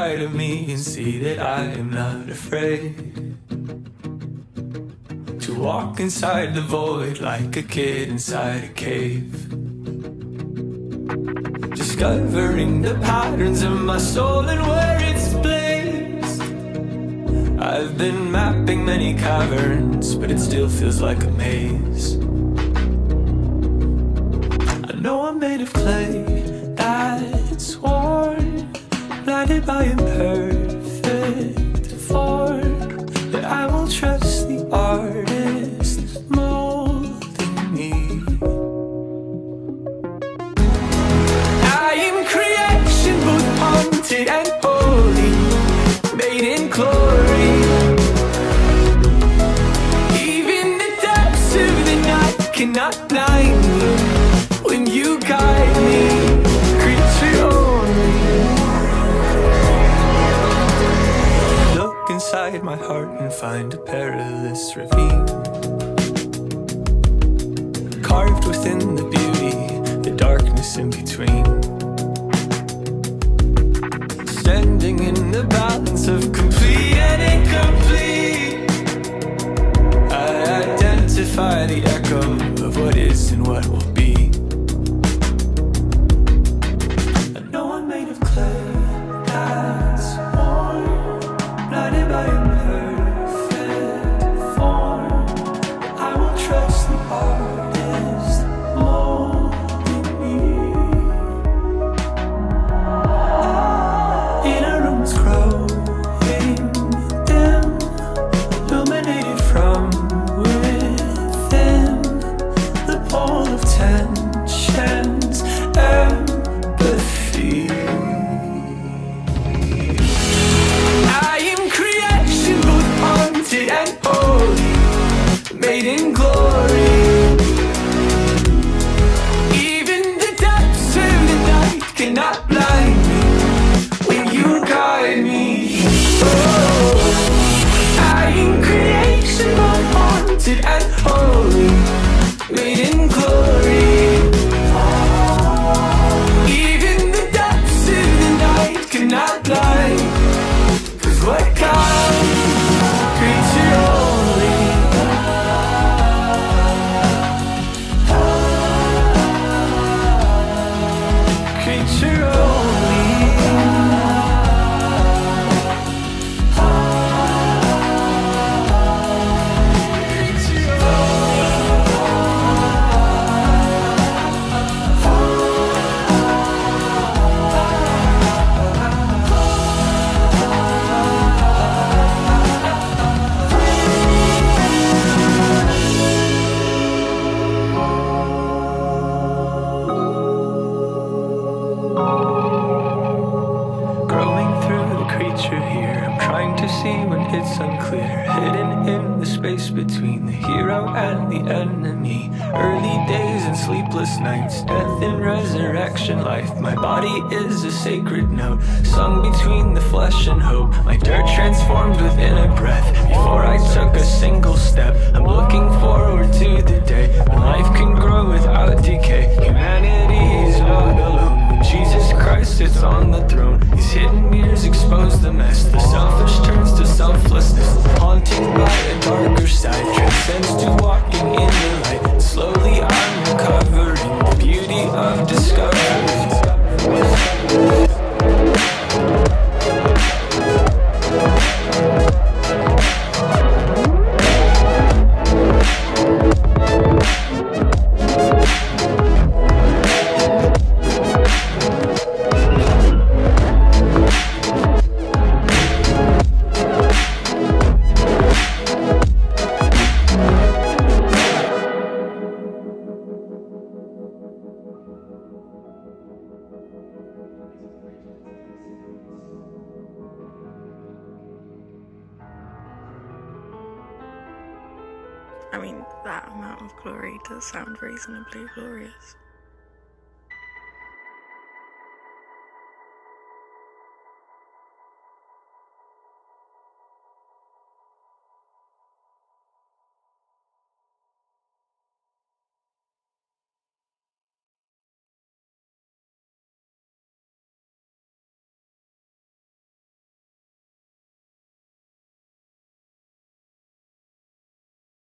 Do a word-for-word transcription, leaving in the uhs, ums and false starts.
inside of me and see that I am not afraid to walk inside the void like a kid inside a cave, discovering the patterns of my soul and where it's placed. I've been mapping many caverns, but it still feels like a maze. I know I'm made of clay that's worn, blinded by imperfect form, that I will trust the artist molding me. I am creation, both haunted and holy, made in glory. Even the depths of the night cannot blind me when you guide me, creature only. Look inside my heart and find a perilous ravine, carved within the beauty, the darkness in between, standing in the balance of complete and incomplete. I identify the echo of what is and what will be. I know I'm made of clay that's worn, blinded by imperfect form. I will trust the artist molding me. Inner rooms growing dim, illuminated from within, the pole of tensions, empathy. I am creation, both haunted and holy, made in glory. Even the depths of the night cannot blind me when you guide me. Oh, I am creation, both haunted and holy, made in glory. Even the depths of the night cannot blind, 'cause what counts, creature only. Creature only. Creature growing through the creature here, I'm trying to see when it's unclear, hidden in the space between the hero and the enemy. Early days and sleepless nights, death and resurrection, life. My body is a sacred note, sung between the flesh and hope. My dirt transformed within a breath, before I took a single step. I'm looking forward to the day when life can grow without decay. Humanity is not alone when Jesus Christ sits on the throne. His hidden mirrors expose the mess, the selfish turns to selflessness. Haunted by a darker side, transcends to walking in the light. Slowly I'm recovering the beauty of discovery. I mean, that amount of glory does sound reasonably glorious.